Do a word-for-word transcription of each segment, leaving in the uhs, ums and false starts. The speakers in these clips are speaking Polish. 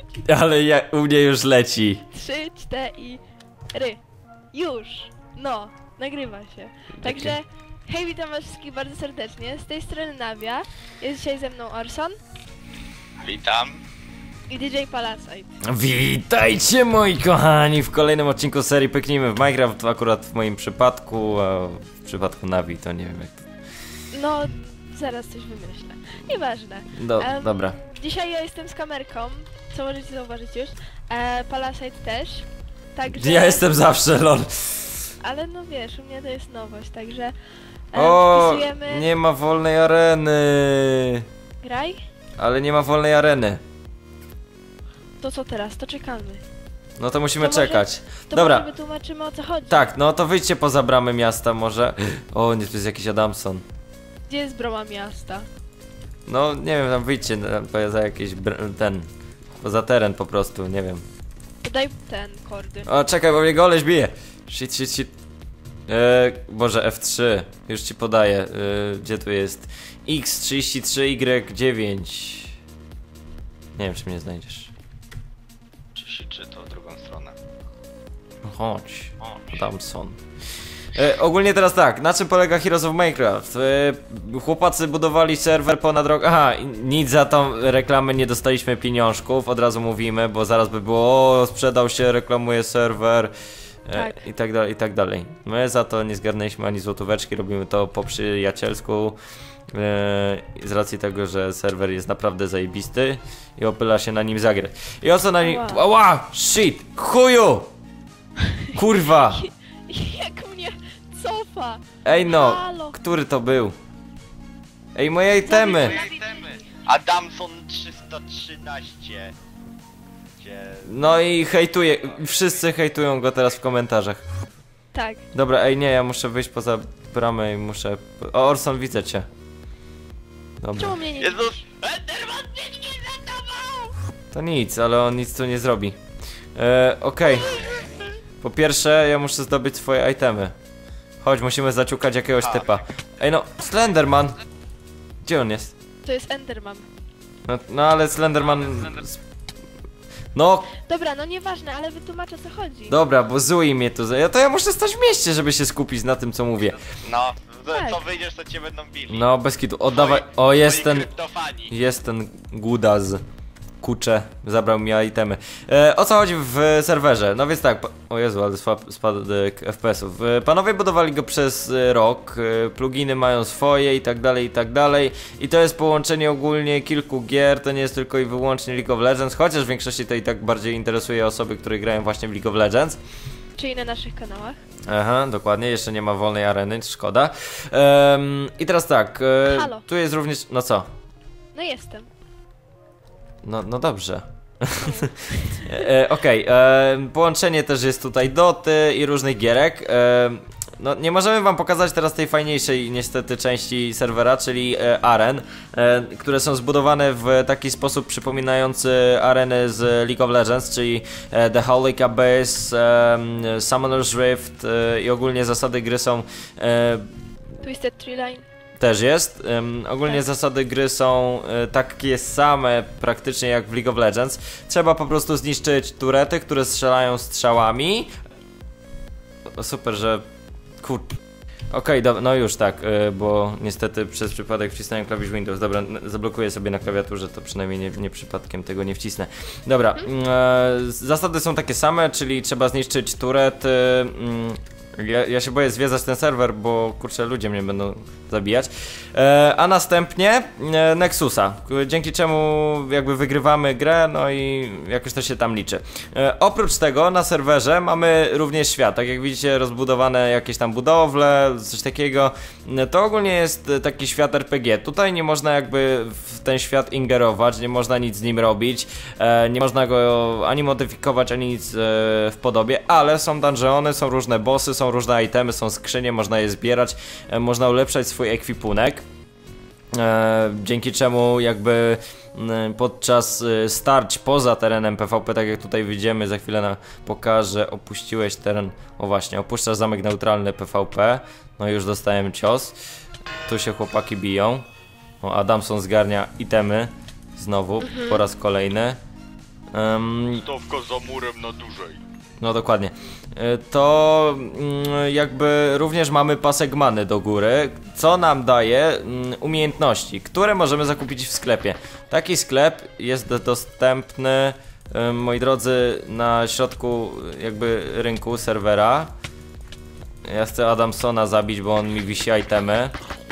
Ale ja, u mnie już leci. Trzy, cztery. Już. No, nagrywa się. Także, hej, witam was wszystkich bardzo serdecznie. Z tej strony Nawia. Jest dzisiaj ze mną Orson. Witam. I D J Palasite. Witajcie moi kochani w kolejnym odcinku serii Pyknijmy w Minecraft. Akurat w moim przypadku, a w przypadku Navi to nie wiem jak to... No, zaraz coś wymyślę. Nieważne. Do, um, dobra. Dzisiaj ja jestem z kamerką, co możecie zauważyć już. E, Palasite też. Także... Ja jestem zawsze, lol. Ale no wiesz, u mnie to jest nowość, także... E, O, wpisujemy... nie ma wolnej areny. Graj? Ale nie ma wolnej areny. To co teraz? To czekamy. No to musimy To może- czekać. To Dobra. może wytłumaczymy, o co chodzi. Tak, no to wyjdźcie poza bramy miasta może. O, nie, to jest jakiś Adamson. Gdzie jest brama miasta? No nie wiem, tam wyjdźcie no, poza jakiś br- ten... Poza teren po prostu, nie wiem. Daj ten kordy. O, czekaj, bo mnie goleś bije. Shit, shit, shit. Eee, Boże, F trzy. Już ci podaję. Eee, gdzie tu jest? X trzydzieści trzy Y dziewięć. Nie wiem, czy mnie znajdziesz. Czy, czy to w drugą stronę? No chodź. Chodź. Adamson. E, ogólnie teraz tak, na czym polega Heroes of Minecraft? E, chłopacy budowali serwer ponad rok. Aha, nic za tą reklamę nie dostaliśmy pieniążków, od razu mówimy, bo zaraz by było, o, sprzedał się, reklamuje serwer. E, Tak. I tak dalej, i tak dalej. My za to nie zgarnęliśmy ani złotóweczki, robimy to po przyjacielsku. E, z racji tego, że serwer jest naprawdę zajebisty i opyla się na nim zagrać. I o co na nim. Ała. Ała! Shit! Chuju! Kurwa! Jak mnie cofa! Ej no! Halo. Który to był? Ej, moje itemy! Zabij- Itemy. Adamson trzysta trzynaście. Gdzie... No i hejtuje, wszyscy hejtują go teraz w komentarzach. Tak. Dobra, ej nie, ja muszę wyjść poza bramę i muszę... O, Orson, widzę cię. Dobra. Czemu mnie nie... Jezus! Enderman mnie nie zatował! To nic, ale on nic tu nie zrobi. E, Okej. Po pierwsze, ja muszę zdobyć swoje itemy. Chodź, musimy zaciukać jakiegoś Tak. typa. Ej no, Slenderman! Gdzie on jest? To jest Enderman. No, no ale Slenderman... No, Dobra, no nieważne, ale wytłumaczę, o co chodzi. dobra, bo zły mnie tu. Ja to ja muszę stać w mieście, żeby się skupić na tym, co mówię. No, Tak. co wyjdziesz, to cię będą bili. No, bez kitu. Oddawaj. Twoi- O, jest twoi ten. kryptofani. Jest ten Gudaz. Kucze. Zabrał mi itemy. E, o co chodzi w serwerze? No więc tak. pa- O Jezu, ale spa- spadek F P S-ów. E, panowie budowali go przez e, rok. E, pluginy mają swoje i tak dalej, i tak dalej. I to jest połączenie ogólnie kilku gier. To nie jest tylko i wyłącznie League of Legends. Chociaż w większości to i tak bardziej interesuje osoby, które grają właśnie w League of Legends. Czyli na naszych kanałach. Aha, dokładnie, jeszcze nie ma wolnej areny, szkoda. Ehm, I teraz tak, e, Halo. tu jest również, no co? No jestem. No, no dobrze. e, Okej, e, połączenie też jest tutaj doty i różnych gierek. E, no nie możemy wam pokazać teraz tej fajniejszej niestety części serwera, czyli e, aren, e, które są zbudowane w taki sposób przypominający areny z League of Legends, czyli e, The Holy Abyss, e, Summoner's Rift e, i ogólnie zasady gry są e, Twisted Tree Line. też jest. Um, ogólnie Tak. zasady gry są e, takie same praktycznie jak w League of Legends. Trzeba po prostu zniszczyć turety, które strzelają strzałami. O, super, że... Kur... Okej, okay, no już tak, e, bo niestety przez przypadek wcisnąłem klawisz Windows. Dobra, n- zablokuję sobie na klawiaturze, to przynajmniej nie, nie przypadkiem tego nie wcisnę. Dobra, mm, e, zasady są takie same, czyli trzeba zniszczyć turety. Mm, Ja, ja się boję zwiedzać ten serwer, bo kurczę, ludzie mnie będą zabijać. E, a następnie e, Nexusa, dzięki czemu jakby wygrywamy grę, no i jakoś to się tam liczy. E, oprócz tego na serwerze mamy również świat, tak jak widzicie, rozbudowane jakieś tam budowle, coś takiego. E, to ogólnie jest taki świat R P G. Tutaj nie można jakby w ten świat ingerować, nie można nic z nim robić, e, nie można go ani modyfikować, ani nic e, w podobie, ale są dungeony, są różne bossy, są różne itemy, są skrzynie, można je zbierać, e, można ulepszać swój ekwipunek, e, dzięki czemu jakby e, podczas e, starć poza terenem P V P, tak jak tutaj widzimy, za chwilę na, pokażę, opuściłeś teren, o właśnie, opuszczasz zamek neutralny P V P, no już dostałem cios, tu się chłopaki biją, o, Adamson zgarnia itemy, znowu, po raz kolejny. Um, Stawka za murem na dłużej. no dokładnie. E, to mm, jakby również mamy pasek many do góry, co nam daje mm, umiejętności, które możemy zakupić w sklepie. Taki sklep jest dostępny, e, moi drodzy, na środku jakby rynku serwera. Ja chcę Adamsona zabić, bo on mi wisi itemy.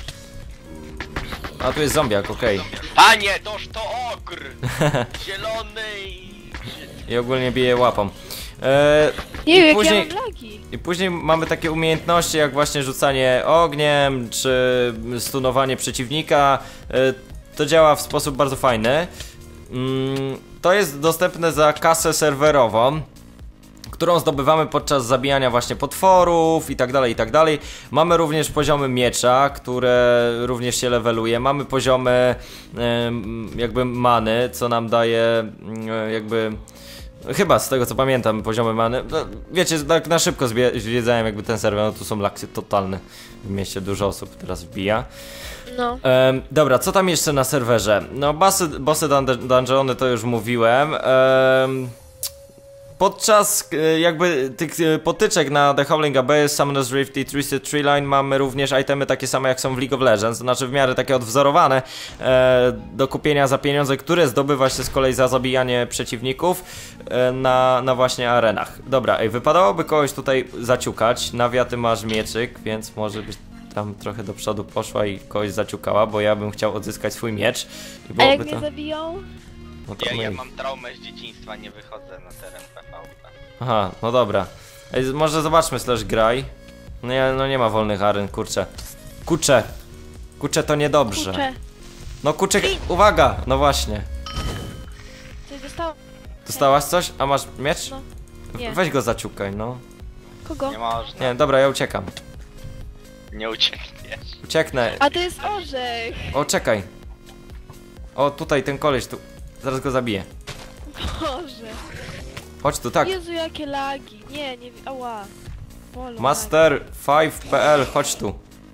A tu jest zombiak, okej. Okay. Panie, toż to ogr! Zielony i... I ogólnie bije łapą. E, Nie wiem, później, jak ja mam lagi. I później mamy takie umiejętności jak właśnie rzucanie ogniem, czy stunowanie przeciwnika. E, to działa w sposób bardzo fajny. Mm, to jest dostępne za kasę serwerową, którą zdobywamy podczas zabijania właśnie potworów i tak dalej, i tak dalej. Mamy również poziomy miecza, które również się leveluje. Mamy poziomy jakby many, co nam daje jakby... Chyba z tego co pamiętam poziomy many. No, wiecie, tak na szybko zwiedzałem jakby ten serwer, no tu są laksy totalne. W mieście dużo osób teraz wbija. No. Ehm, dobra, co tam jeszcze na serwerze? No bossy, bossy dun dungeony to już mówiłem. Ehm, Podczas e, jakby tych e, potyczek na The Howling Abyss, Summoner's Rift i Twisted Tree Line mamy również itemy takie same jak są w League of Legends, to znaczy w miarę takie odwzorowane e, do kupienia za pieniądze, które zdobywa się z kolei za zabijanie przeciwników e, na, na właśnie arenach. Dobra, ej, wypadałoby kogoś tutaj zaciukać. Nawia, ty masz mieczyk, więc może byś tam trochę do przodu poszła i kogoś zaciukała, bo ja bym chciał odzyskać swój miecz. I A jak to... mnie zabiją? No to Ja, my... ja mam traumę z dzieciństwa, nie wychodzę na teren P V P. Aha, no dobra. Ej, może zobaczmy slash graj. No, ja, no nie ma wolnych aren, kurczę. Kucze. Kucze to niedobrze. Kurczę. No kucze, uwaga! No właśnie. Coś dostałam? Dostałaś coś? A masz miecz? No. Nie. Weź go zaciukaj, no. Kogo? Nie można. Nie, dobra, ja uciekam. Nie uciekniesz. Ucieknę. A to jest orzech. O, czekaj. O, tutaj ten koleś, tu. Zaraz go zabiję. Boże. Chodź tu, tak. Jezu, jakie lagi. Nie, nie... Ała. Bolo, Master pięć kropka p l, chodź tu.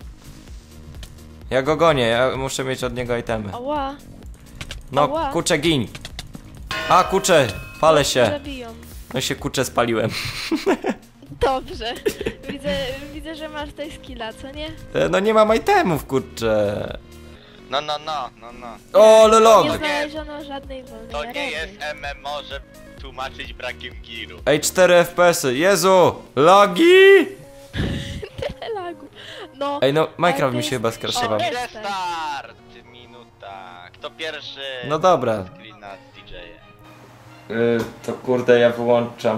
Ja go gonię, ja muszę mieć od niego itemy. lagi. Ała. No, Ała. kucze, gin. A, kucze, palę się. Zabiją. No się kucze spaliłem. Dobrze. Widzę, widzę, że masz tutaj skilla, co nie? E, No nie mam itemów, kurczę. No, no, no, no, no. O, lolog! Nie znaleziono żadnej wolnej To nie areny. jest M M O, żeby tłumaczyć brakiem giru. Ej, cztery F P S y, Jezu! Logi! Tyle lagu. No. Ej, no ale Minecraft to mi się jest- chyba skraszował. O, jest. Restart! Minuta. Kto pierwszy? No dobra. Screena z D J. Yy, to kurde, ja wyłączam.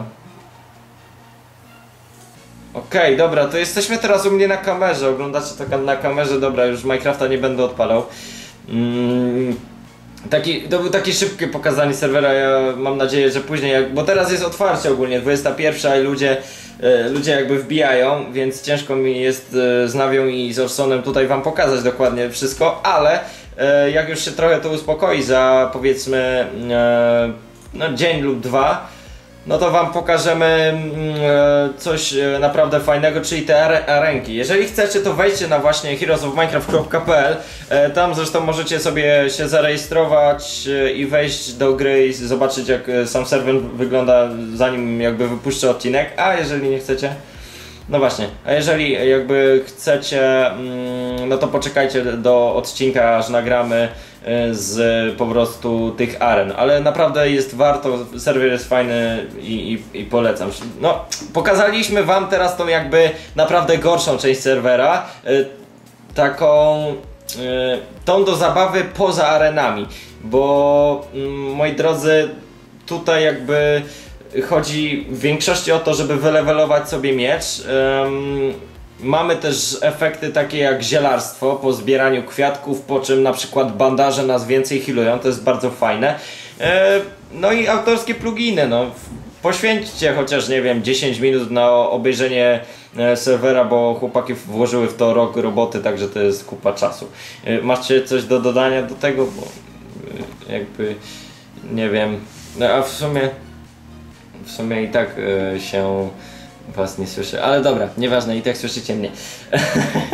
Okej, okay, dobra, to jesteśmy teraz u mnie na kamerze. Oglądacie to na kamerze, dobra, już Minecrafta nie będę odpalał. Mm, taki, to był taki szybkie pokazanie serwera, ja mam nadzieję, że później, jak, bo teraz jest otwarcie ogólnie, dwudziesta pierwsza i ludzie, e, ludzie jakby wbijają, więc ciężko mi jest e, z Nawią i z Orsonem tutaj wam pokazać dokładnie wszystko, ale e, jak już się trochę to uspokoi za powiedzmy e, no, dzień lub dwa, no to wam pokażemy mm, coś e, naprawdę fajnego, czyli te are arenki. Jeżeli chcecie, to wejdźcie na właśnie heroes of minecraft kropka p l. E, tam zresztą możecie sobie się zarejestrować e, i wejść do gry i zobaczyć, jak e, sam serwer wygląda, zanim jakby wypuszczę odcinek. A jeżeli nie chcecie, no właśnie, a jeżeli jakby chcecie, mm, no to poczekajcie do odcinka, aż nagramy z po prostu tych aren, ale naprawdę jest warto, serwer jest fajny i, i, i polecam. No, pokazaliśmy wam teraz tą jakby naprawdę gorszą część serwera, y, taką y, tą do zabawy poza arenami, bo y, moi drodzy, tutaj jakby chodzi w większości o to, żeby wylewelować sobie miecz. Ym, Mamy też efekty takie jak zielarstwo po zbieraniu kwiatków, po czym na przykład bandaże nas więcej healują, to jest bardzo fajne. E, no i autorskie pluginy, no. Poświęćcie chociaż, nie wiem, dziesięć minut na obejrzenie e, serwera, bo chłopaki włożyły w to rok roboty, także to jest kupa czasu. E, macie coś do dodania do tego? Bo e, jakby, nie wiem, no, a w sumie, w sumie i tak e, się... Was nie słyszę, ale dobra, nieważne, i tak słyszycie mnie.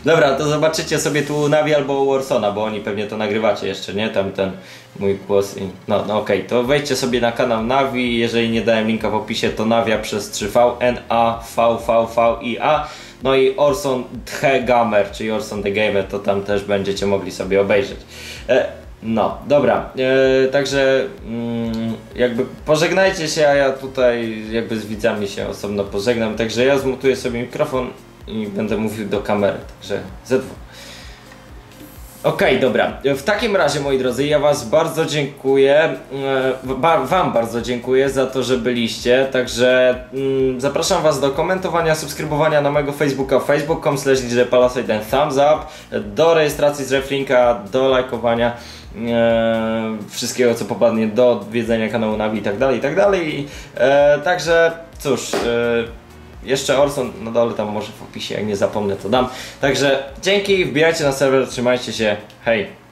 Dobra, to zobaczycie sobie tu u Navi albo u Warsona, bo oni pewnie to nagrywacie jeszcze, nie? Tam ten mój głos i... No, no okej, okay. To wejdźcie sobie na kanał Navi, jeżeli nie dałem linka w opisie, to Navia przez trzy V, N A V V V I A. No i Orson The Gamer, czyli Orson The Gamer, to tam też będziecie mogli sobie obejrzeć. E, no, dobra, e, także mm, jakby pożegnajcie się, a ja tutaj jakby z widzami się osobno pożegnam, także ja zmontuję sobie mikrofon i będę mówił do kamery, także ze dwóch. Okej, okay, dobra. W takim razie, moi drodzy, ja was bardzo dziękuję, ba wam bardzo dziękuję za to, że byliście, także mm, zapraszam was do komentowania, subskrybowania na mojego Facebooka, facebook kropka com slash D J Palasite, thumbs up, do rejestracji z reflinka, do lajkowania e, wszystkiego, co popadnie, do odwiedzenia kanału Navi i tak dalej, i tak dalej. E, także, cóż, e, jeszcze Orson na dole, tam może w opisie, jak nie zapomnę, to dam. Także dzięki, wbijajcie na serwer, trzymajcie się, hej!